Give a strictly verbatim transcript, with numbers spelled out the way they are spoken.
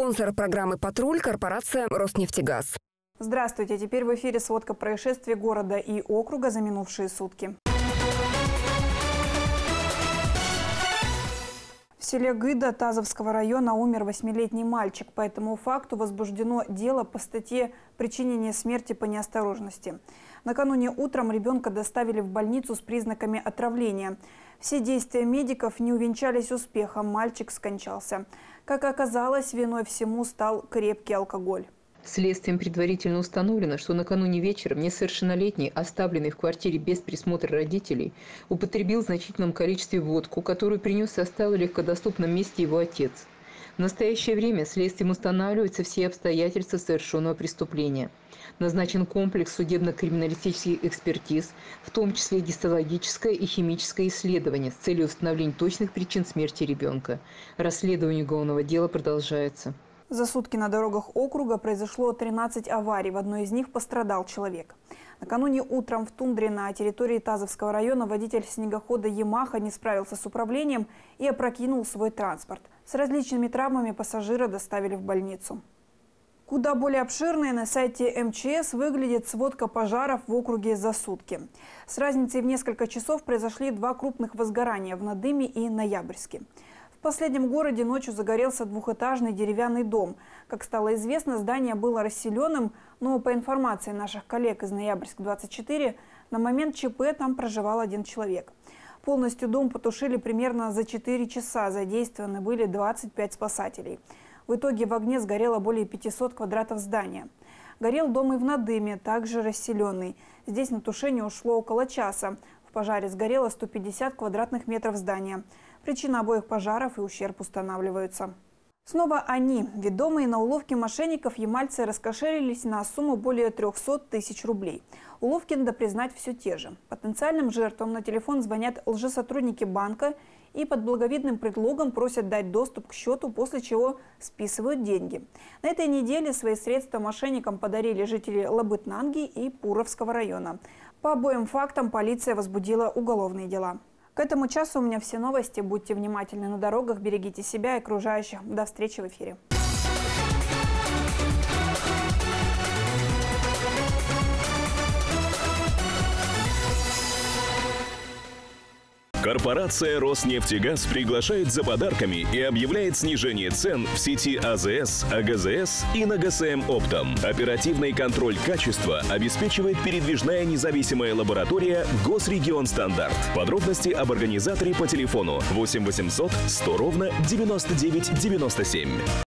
Спонсор программы «Патруль» – корпорация «Роснефтегаз». Здравствуйте. Теперь в эфире сводка происшествий города и округа за минувшие сутки. В селе Гыда Тазовского района умер восьмилетний мальчик. По этому факту возбуждено дело по статье «Причинение смерти по неосторожности». Накануне утром ребенка доставили в больницу с признаками отравления. Все действия медиков не увенчались успехом, мальчик скончался. Как оказалось, виной всему стал крепкий алкоголь. Следствием предварительно установлено, что накануне вечером несовершеннолетний, оставленный в квартире без присмотра родителей, употребил в значительном количестве водку, которую принес и оставил в легкодоступном месте его отец. В настоящее время следствием устанавливаются все обстоятельства совершенного преступления. Назначен комплекс судебно-криминалистических экспертиз, в том числе гистологическое и химическое исследование с целью установления точных причин смерти ребенка. Расследование уголовного дела продолжается. За сутки на дорогах округа произошло тринадцать аварий. В одной из них пострадал человек. Накануне утром в тундре на территории Тазовского района водитель снегохода «Ямаха» не справился с управлением и опрокинул свой транспорт. С различными травмами пассажира доставили в больницу. Куда более обширной на сайте эм че эс выглядит сводка пожаров в округе за сутки. С разницей в несколько часов произошли два крупных возгорания в Надыме и Ноябрьске. В последнем городе ночью загорелся двухэтажный деревянный дом. Как стало известно, здание было расселенным, но по информации наших коллег из Ноябрьск двадцать четыре, на момент че пэ там проживал один человек. Полностью дом потушили примерно за четыре часа, задействованы были двадцать пять спасателей. В итоге в огне сгорело более пятисот квадратов здания. Горел дом и в Надыме, также расселенный. Здесь на тушение ушло около часа. В пожаре сгорело сто пятьдесят квадратных метров здания. Причина обоих пожаров и ущерб устанавливаются. Снова они. Ведомые на уловки мошенников, ямальцы раскошелились на сумму более трёхсот тысяч рублей. Уловки, надо признать, все те же. Потенциальным жертвам на телефон звонят лжесотрудники банка и под благовидным предлогом просят дать доступ к счету, после чего списывают деньги. На этой неделе свои средства мошенникам подарили жители Лабытнанги и Пуровского района. По обоим фактам полиция возбудила уголовные дела. К этому часу у меня все новости. Будьте внимательны на дорогах, берегите себя и окружающих. До встречи в эфире. Корпорация «Роснефтегаз» приглашает за подарками и объявляет снижение цен в сети а зэ эс, а гэ зэ эс и на гэ эс эм Оптом. Оперативный контроль качества обеспечивает передвижная независимая лаборатория «Госрегионстандарт». Подробности об организаторе по телефону восемь восемьсот сто ровно девяносто девять девяносто семь.